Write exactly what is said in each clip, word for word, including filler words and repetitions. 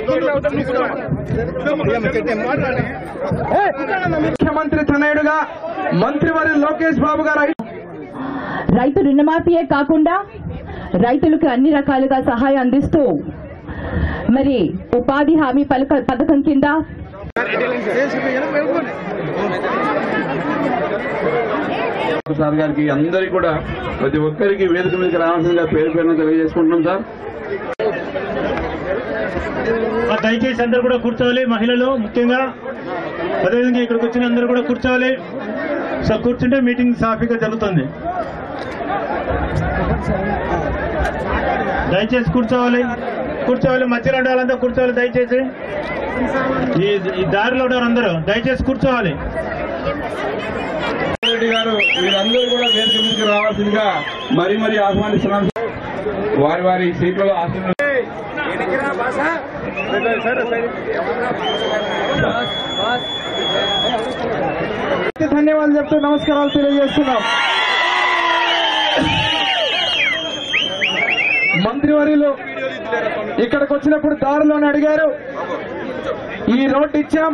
ముఖ్యమంత్రి తనయుడుగా మంత్రివర్య లోకేష్ బాబు గారు రైతు రుణమాఫీయే కాకుండా రైతులకు అన్ని రకాలుగా సహాయం అందిస్తూ మరి ఉపాధి హామీ పథకం కింద సార్ గారికి అందరికీ కూడా ప్రతి ఒక్కరికి వేదిక మీదకి రావాల్సిందిగా పేరు పేరును తెలియజేసుకుంటున్నాం సార్. దయచేసి అందరూ కూడా కూర్చోవాలి, మహిళలు ముఖ్యంగా. అదేవిధంగా ఇక్కడికి వచ్చిన అందరూ కూడా కూర్చోవాలి. సో కూర్చుంటే మీటింగ్ సాఫీగా జరుగుతుంది. దయచేసి కూర్చోవాలి కూర్చోవాలి మధ్యలో ఉండే వాళ్ళంతా కూర్చోవాలి. దయచేసి ఈ దారిలో ఉండేవారు అందరూ దయచేసి కూర్చోవాలి. రెడ్డి గారు వీరందరూ కూడా వేదిక మీదకి రావాల్సిందిగా మరీ మరీ ఆహ్వానిస్తున్నాం. వారి వారి సీట్లలో ఆశీర్వాదం. ధన్యవాదాలు చెప్తూ నమస్కారాలు తెలియజేస్తున్నాం. మంత్రివర్యులు ఇక్కడికి వచ్చినప్పుడు దారిలోనే అడిగారు, ఈ రోడ్డు ఇచ్చాం.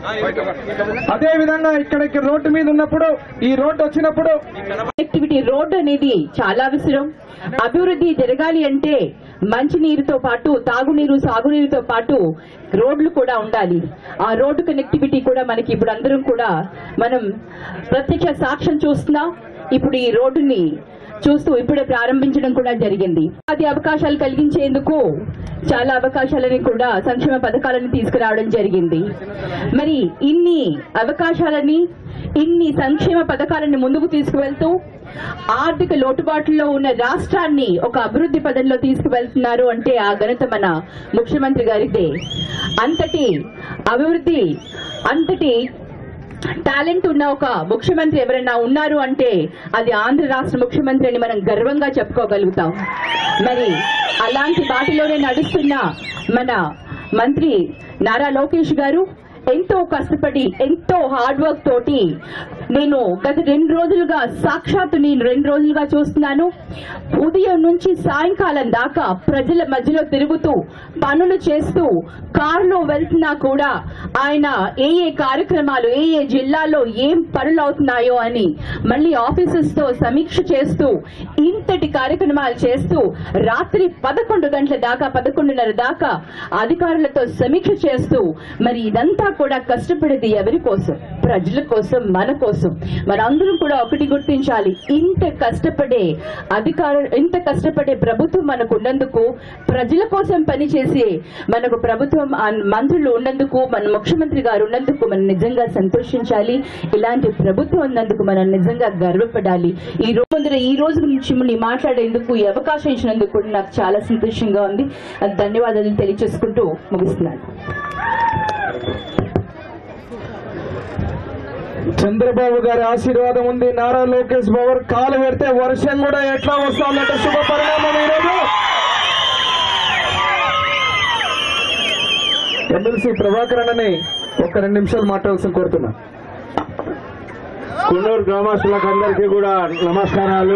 అదే విధంగా ఇక్కడికి రోడ్డు మీద ఉన్నప్పుడు ఈ రోడ్డు వచ్చినప్పుడు కనెక్టివిటీ రోడ్డు అనేది చాలా అవసరం. అభివృద్ధి జరగాలి అంటే మంచినీరుతో పాటు తాగునీరు సాగునీరుతో పాటు రోడ్లు కూడా ఉండాలి. ఆ రోడ్డు కనెక్టివిటీ కూడా మనకి ఇప్పుడు అందరం కూడా మనం ప్రత్యక్ష సాక్ష్యం చూస్తున్నాం. ఇప్పుడు ఈ రోడ్డుని చూస్తూ ఇప్పుడే ప్రారంభించడం కూడా జరిగింది. అది అవకాశాలు కలిగించేందుకు చాలా అవకాశాలని కూడా సంక్షేమ పథకాలను తీసుకురావడం జరిగింది. మరి ఇన్ని అవకాశాలని ఇన్ని సంక్షేమ పథకాలను ముందుకు తీసుకువెళ్తూ ఆర్థిక లోటుబాట్లలో ఉన్న రాష్ట్రాన్ని ఒక అభివృద్ధి పదంలో తీసుకువెళ్తున్నారు అంటే ఆ ఘనత మన ముఖ్యమంత్రి గారిదే. అంతటి అభివృద్ధి అంతటి టాలెంట్ ఉన్న ఒక ముఖ్యమంత్రి ఎవరైనా ఉన్నారు అంటే అది ఆంధ్ర రాష్ట్ర ముఖ్యమంత్రి అని మనం గర్వంగా చెప్పుకోగలుగుతాం. మరి అలాంటి బాటలోనే నడుస్తున్న మన మంత్రి నారా లోకేష్ గారు ఎంతో కష్టపడి ఎంతో హార్డ్ వర్క్ తోటి నేను గత రెండు రోజులుగా సాక్షాత్తు నేను రెండు రోజులుగా చూస్తున్నాను. ఉదయం నుంచి సాయంకాలం దాకా ప్రజల మధ్యలో తిరుగుతూ పనులు చేస్తూ కారులో వెళ్తున్నా కూడా ఆయన ఏ ఏ కార్యక్రమాలు ఏ ఏ జిల్లాలో ఏం పనులు అవుతున్నాయో అని మళ్ళీ ఆఫీసర్స్ తో సమీక్ష చేస్తూ ఇంతటి కార్యక్రమాలు చేస్తూ రాత్రి పదకొండు గంటల దాకా పదకొండున్నర దాకా అధికారులతో సమీక్ష చేస్తూ మరి ఇదంతా కూడా కష్టపడేది ఎవరి కోసం? ప్రజల కోసం, మన కోసం. మనందరం కూడా ఒకటి గుర్తించాలి, ఇంత కష్టపడే అధికారులు ఇంత కష్టపడే ప్రభుత్వం మనకు ఉన్నందుకు, ప్రజల కోసం పనిచేసే మనకు ప్రభుత్వం మంత్రులు ఉన్నందుకు, మన ముఖ్యమంత్రి గారు ఉన్నందుకు మనం నిజంగా సంతోషించాలి. ఇలాంటి ప్రభుత్వం ఉన్నందుకు మనం నిజంగా గర్వపడాలి. ఈ రోజు ఈ రోజు నుంచి మిమ్మల్ని మాట్లాడేందుకు ఈ అవకాశం ఇచ్చినందుకు కూడా నాకు చాలా సంతోషంగా ఉంది. ధన్యవాదాలు తెలియజేసుకుంటూ ముగిస్తున్నాను. చంద్రబాబు గారి ఆశీర్వాదం ఉంది. నారా లోకేష్ బాబు కాలు పెడితే వర్షం కూడా ఎట్లా వస్తుందంటే శుభ పరిణామం. ఈరోజు ఎమ్మెల్సీ ప్రభాకర్ అన్నని ఒక రెండు నిమిషాలు మాట్లాడాల్సిన కోరుతున్నా. కున్నూరు గ్రామస్తులకు అందరికీ కూడా నమస్కారాలు.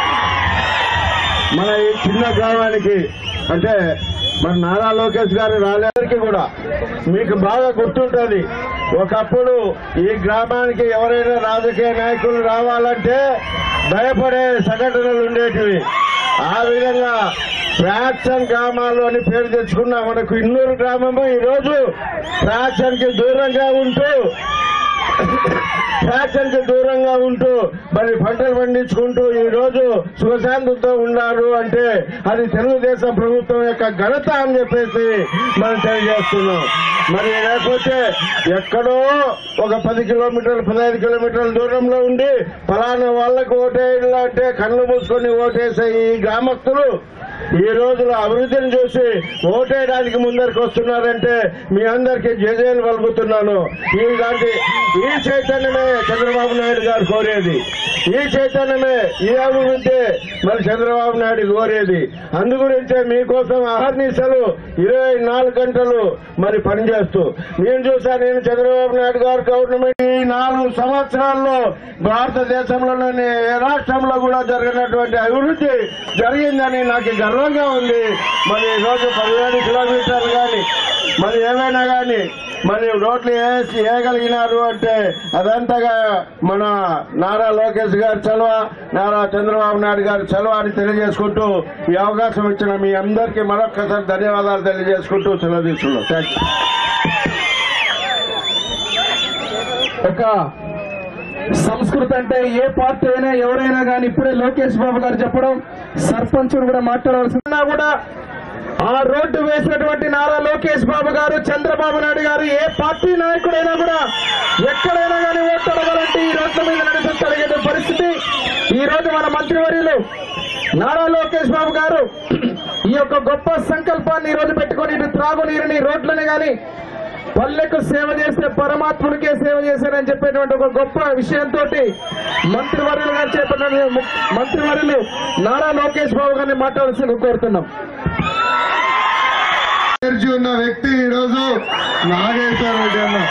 మన ఈ చిన్న గ్రామానికి అంటే మన నారా లోకేష్ గారు రాలేదరికి కూడా మీకు బాగా గుర్తుంటుంది, ఒకప్పుడు ఈ గ్రామానికి ఎవరైనా రాజకీయ నాయకులు రావాలంటే భయపడే సంఘటనలు ఉండేటివి. ఆ విధంగా ఫ్రాక్షన్ గ్రామాలు అని పేరు తెచ్చుకున్న మనకు ఇన్నూరు గ్రామము ఈరోజు ఫ్రాక్షన్ కి దూరంగా ఉంటూ ఫ్యాక్షన్ కి దూరంగా ఉంటూ మరి పంటలు పండించుకుంటూ ఈ రోజు సుఖశాంతులతో ఉన్నారు అంటే అది తెలుగుదేశం ప్రభుత్వం యొక్క ఘనత అని చెప్పేసి మనం తెలియజేస్తున్నాం. మరి లేకపోతే ఎక్కడో ఒక పది కిలోమీటర్లు పదహైదు కిలోమీటర్ల దూరంలో ఉండి ఫలానా వాళ్లకు ఓటేయాలంటే కళ్ళు మూసుకొని ఓటేసే ఈ గ్రామస్తులు ఈ రోజులో అభివృద్ధిని చూసి ఓటేయడానికి ముందరికి వస్తున్నారంటే మీ అందరికీ జయజయలు పలుకుతున్నాను. ఇలాంటి ఈ చైతన్యమే చంద్రబాబు నాయుడు గారు కోరేది, ఈ చైతన్యమే ఈ అభివృద్ధి మరి చంద్రబాబు నాయుడు కోరేది. అందుగురించే మీకోసం అహర్నిశలు ఇరవై నాలుగు గంటలు మరి పనిచేస్తూ నేను చూసా. నేను చంద్రబాబు నాయుడు గారు గవర్నమెంట్ ఈ నాలుగు సంవత్సరాల్లో భారతదేశంలోని ఏ రాష్ట్రంలో కూడా జరిగినటువంటి అభివృద్ధి జరిగిందని నాకు గర్వంగా ఉంది. మరి ఈ రోజు పదిహేడు కిలోమీటర్లు కానీ మరి ఏమైనా కానీ మరి రోడ్లు వేసి వేయగలిగినారు అంటే అదంతగా మన నారా లోకేష్ గారి చలవ, నారా చంద్రబాబు నాయుడు గారి చలవ అని తెలియజేసుకుంటూ ఈ అవకాశం ఇచ్చిన మీ అందరికీ మరొక్కసారి ధన్యవాదాలు తెలియజేసుకుంటూ సెలవు తీసుకున్నాం. Thank you. ఒక సంస్కృతి అంటే ఏ పార్టీ అయినా ఎవరైనా కానీ ఇప్పుడే లోకేష్ బాబు గారు చెప్పడం, సర్పంచ్ కూడా మాట్లాడవలసిందా కూడా ఆ రోడ్డు వేసినటువంటి నారా లోకేష్ బాబు గారు, చంద్రబాబు నాయుడు గారు, ఏ పార్టీ నాయకుడైనా కూడా ఎక్కడైనా కానీ ఓట్లాడాలంటే ఈ రోడ్ల మీద నడిపించగలిగే పరిస్థితి ఈ రోజు మన మంత్రివర్యులు నారా లోకేష్ బాబు గారు ఈ యొక్క గొప్ప సంకల్పాన్ని ఈ రోజు పెట్టుకుని ఇటు త్రాగునీరుని, రోడ్లని కానీ పల్లెకు సేవ చేస్తే పరమాత్మునికే సేవ చేశారని చెప్పేటువంటి ఒక గొప్ప విషయంతో మంత్రివర్యులు గారు చేపట్టిన మంత్రివర్యులు నారా లోకేష్ బాబు గారిని మాట్లాడాల్సింది కోరుతున్నాం. ఎనర్జీ ఉన్న వ్యక్తి ఈరోజు నాగేశ్వర రెడ్డి అన్న.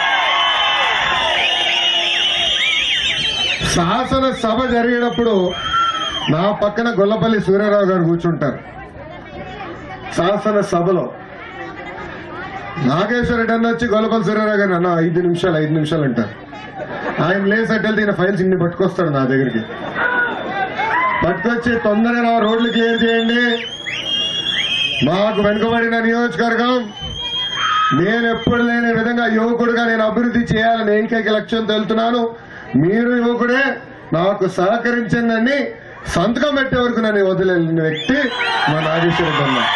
శాసన సభ జరిగినప్పుడు నా పక్కన గొల్లపల్లి సూర్యారావు గారు కూర్చుంటారు. శాసన సభలో నాగేశ్వర రెడ్డి అన్న వచ్చి గొల్లపల్లి సూర్యారావు గారు అన్న ఐదు నిమిషాలు ఐదు నిమిషాలు అంటారు. ఆయన లేసట్టెళ్తే ఈయన ఫైల్స్ ఇన్ని పట్టుకొస్తాడు నా దగ్గరికి. పట్టుకొచ్చి తొందరగా రోడ్లు క్లియర్ చేయండి, మాకు వెనుకబడిన నియోజకవర్గం, నేను ఎప్పుడు లేని విధంగా యువకుడుగా నేను అభివృద్ధి చేయాలని ఏకైక లక్ష్యంతో వెళ్తున్నాను, మీరు యువకుడే నాకు సహకరించండి సంతకం పెట్టే వరకు నన్ను వదిలేని వ్యక్తి మా నాగేశ్వర రెడ్డి అన్న.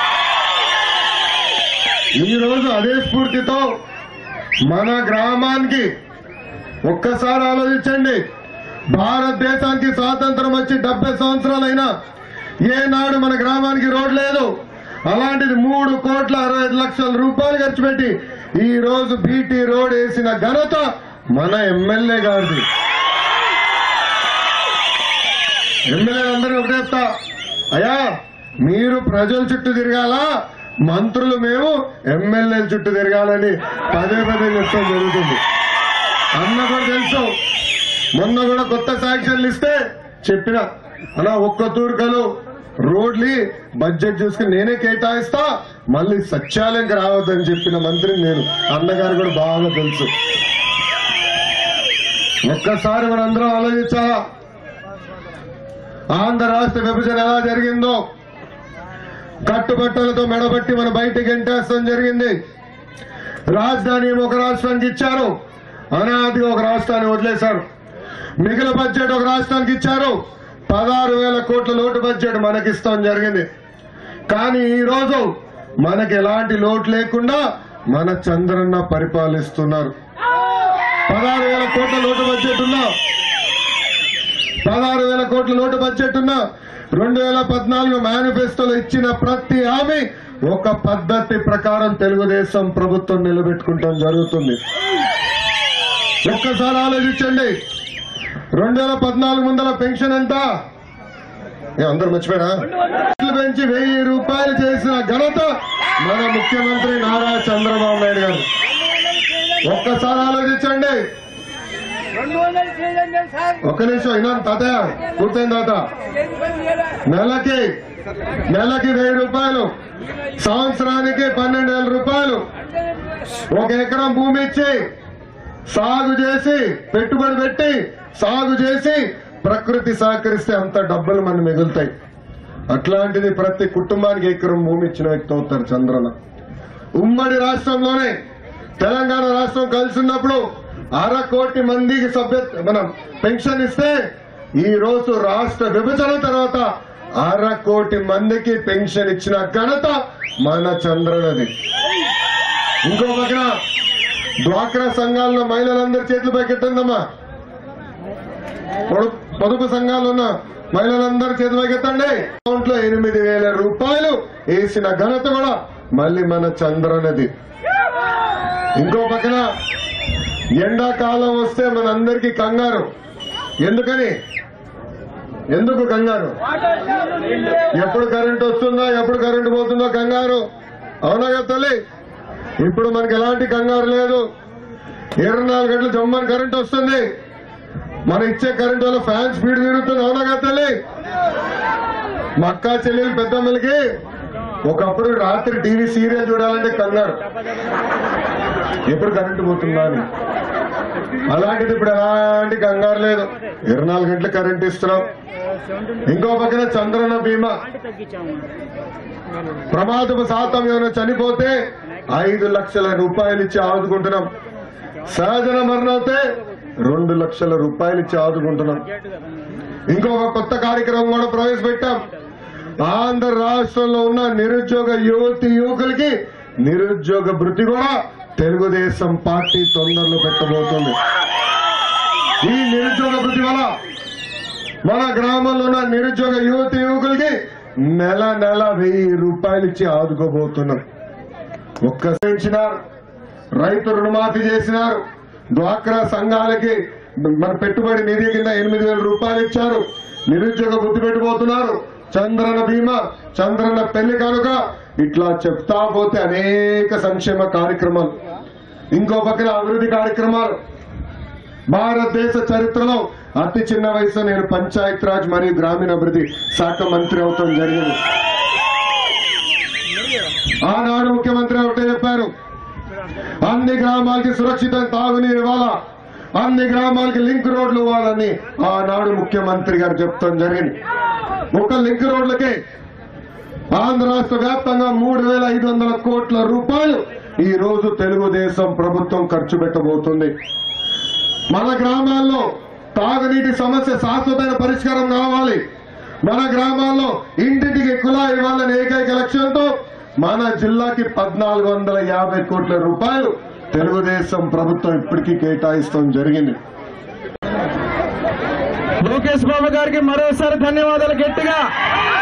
ఈ రోజు అదే స్ఫూర్తితో మన గ్రామానికి ఒక్కసారి ఆలోచించండి. భారతదేశానికి స్వాతంత్రం వచ్చి డెబ్బై సంవత్సరాలైనా ఏనాడు మన గ్రామానికి రోడ్ లేదు. అలాంటిది మూడు కోట్ల అరవై ఐదు లక్షల రూపాయలు ఖర్చు పెట్టి ఈ రోజు బీటీ రోడ్ వేసిన ఘనత మన ఎమ్మెల్యే గారిది. ఎమ్మెల్యేలందరినీ ఒకటే చెప్తా, అయ్యా మీరు ప్రజల చుట్టూ తిరగాల, మంత్రులు మేము ఎమ్మెల్యేల చుట్టూ తిరగాలని పదే పదే చెప్తాం జరుగుతుంది. అన్న కూడా తెలుసు. మొన్న కూడా కొత్త శాంక్షన్లు ఇస్తే చెప్పిన అలా ఒక్క తూర్కలు రోడ్లు బడ్జెట్ చూసుకుని నేనే కేటాయిస్తా, మళ్ళీ సత్యాలయంకి రావద్దని చెప్పిన మంత్రిని నేను. అన్నగారు కూడా బాగా తెలుసు. ఒక్కసారి మనందరం ఆలోచించాలా, ఆంధ్ర రాష్ట్ర విభజన ఎలా జరిగిందో. కట్టుబట్టలతో మెడబట్టి మన బయటికి ఎంటేస్తాం జరిగింది. రాజధాని ఒక రాష్ట్రానికి ఇచ్చారు, అనాదిగా ఒక రాష్ట్రాన్ని వదిలేశారు. మిగిలిన బడ్జెట్ ఒక రాష్ట్రానికి ఇచ్చారు, పదహారు వేల కోట్ల లోటు బడ్జెట్ మనకిస్తాం జరిగింది. కానీ ఈ రోజు మనకి ఎలాంటి లోటు లేకుండా మన చంద్రన్న పరిపాలిస్తున్నారు. పదహారు వేల కోట్ల లోటు బడ్జెట్ ఉన్నా పదహారు వేల కోట్ల లోటు బడ్జెట్ ఉన్నా రెండు వేల పద్నాలుగు మేనిఫెస్టోలో ఇచ్చిన ప్రతి హామీ ఒక పద్ధతి ప్రకారం తెలుగుదేశం ప్రభుత్వం నిలబెట్టుకుంటాం జరుగుతుంది. ఒక్కసారి ఆలోచించండి. రెండు వేల పద్నాలుగు ముందల పెన్షన్ ఎంత అందరూ మర్చిపోయారా? పెంచి వెయ్యి రూపాయలు చేసిన ఘనత మన ముఖ్యమంత్రి నారా చంద్రబాబు నాయుడు గారు. ఒక్కసారి ఆలోచించండి. ఒక్క నిమిషం అయినా తాతయ్య పూర్తయిన తాత నెలకి నెలకి వెయ్యి రూపాయలు, సంవత్సరానికి పన్నెండు వేల రూపాయలు, ఒక ఎకరం భూమి ఇచ్చి సాగు చేసి పెట్టుబడి పెట్టి సాగు చేసి ప్రకృతి సహకరిస్తే అంత డబ్బులు మనకు మిగులుతాయి. అట్లాంటిది ప్రతి కుటుంబానికి ఎకరం భూమి ఇచ్చిన వ్యక్తి అవుతారు చంద్రన్న. ఉమ్మడి రాష్ట్రంలోనే తెలంగాణ రాష్ట్రం కలిసి ఉన్నప్పుడు అర కోటి మందికి సభ్య మనం పెన్షన్ ఇస్తే ఈ రోజు రాష్ట్ర విభజన తర్వాత అర కోటి మందికి పెన్షన్ ఇచ్చిన ఘనత మన చంద్రనది. ఇంకో పక్కన డ్వాక్రా సంఘాల్లో మహిళలందరి చేతులు పైకెత్తందమ్మా. పొదుపు సంఘాలు ఉన్న మహిళలందరూ చేతులు పైకెత్తండి. అకౌంట్ లో ఎనిమిది వేల రూపాయలు వేసిన ఘనత కూడా మళ్ళీ మన చంద్రనది. ఇంకో పక్కన ఎండాకాలం వస్తే మనందరికీ కంగారు. ఎందుకని ఎందుకు కంగారు? ఎప్పుడు కరెంటు వస్తుందో ఎప్పుడు కరెంటు పోతుందో కంగారు. అవునా కదా తల్లి? ఇప్పుడు మనకి ఎలాంటి కంగారు లేదు. ఇరవై నాలుగు గంటలు జమ్మని కరెంటు వస్తుంది. మన ఇచ్చే కరెంటు వల్ల ఫ్యాన్ స్పీడ్ తిరుగుతుంది. అవునా కదా తల్లి? మా అక్క చెల్లెలు పెద్దమ్మలకి ఒకప్పుడు రాత్రి టీవీ సీరియల్ చూడాలంటే కంగారు, ఎప్పుడు కరెంటు పోతుందా అని. అలాంటిది ఇప్పుడు ఎలాంటి కంగారు లేదు, ఇరవై నాలుగు గంటలు కరెంట్ ఇస్తున్నాం. ఇంకో పక్కన చంద్రన్న బీమా, ప్రమాదపు శాతం ఏమైనా చనిపోతే ఐదు లక్షల రూపాయలు ఇచ్చి ఆదుకుంటున్నాం. సహజన మరణం అయితే రెండు లక్షల రూపాయలు ఇచ్చి ఆదుకుంటున్నాం. ఇంకొక కొత్త కార్యక్రమం కూడా ప్రవేశపెట్టాం. ఆంధ్ర రాష్ట్రంలో ఉన్న నిరుద్యోగ యువతి యువకులకి నిరుద్యోగ భృతి కూడా తెలుగుదేశం పార్టీ తొందరలో పెట్టబోతుంది. ఈ నిరుద్యోగ భృతి వల్ల మన గ్రామంలో ఉన్న నిరుద్యోగ యువతి యువకులకి నెల నెల వెయ్యి రూపాయలు ఇచ్చి ఆదుకోబోతున్నాం. ఒక్కసారి రైతు రుణమాఫీ చేసినారు. డ్వాక్రా సంఘాలకి మన పెట్టుబడి నిధి కింద ఎనిమిది వేల రూపాయలు ఇచ్చారు. నిరుద్యోగ వృత్తి పెట్టిపోతున్నారు. చంద్రన బీమా, చంద్రన పెళ్లి కనుక ఇట్లా చెప్తా పోతే అనేక సంక్షేమ కార్యక్రమాలు. ఇంకో పక్కన అభివృద్ధి కార్యక్రమాలు. భారతదేశ చరిత్రలో అతి చిన్న వయసులో నేను పంచాయత్ రాజ్ మరియు గ్రామీణాభివృద్ధి శాఖ మంత్రి అవటం జరిగింది. ఆనాడు ముఖ్యమంత్రి ఒకటే చెప్పారు, అన్ని గ్రామాలకి సురక్షిత తాగునీరు ఇవ్వాలా, అన్ని గ్రామాలకి లింక్ రోడ్లు ఇవ్వాలని ఆనాడు ముఖ్యమంత్రి గారు చెప్తాం జరిగింది. ఒక లింక్ రోడ్లకే ఆంధ్ర రాష్ట్ర వ్యాప్తంగా మూడు వేల ఐదు వందల కోట్ల రూపాయలు ఈ రోజు తెలుగుదేశం ప్రభుత్వం ఖర్చు పెట్టబోతుంది. మన గ్రామాల్లో తాగునీటి సమస్య శాశ్వతమైన పరిష్కారం కావాలి. మన గ్రామాల్లో ఇంటింటికి కుళాయి ఇవ్వాలని ఏకైక లక్ష్యంతో మన జిల్లాకి పద్నాలుగు వందల యాభై కోట్ల రూపాయలు తెలుగుదేశం ప్రభుత్వం ఇప్పటికీ కేటాయిస్తాం జరిగింది. లోకేష్ బాబు గారికి మరోసారి ధన్యవాదాలు గట్టిగా.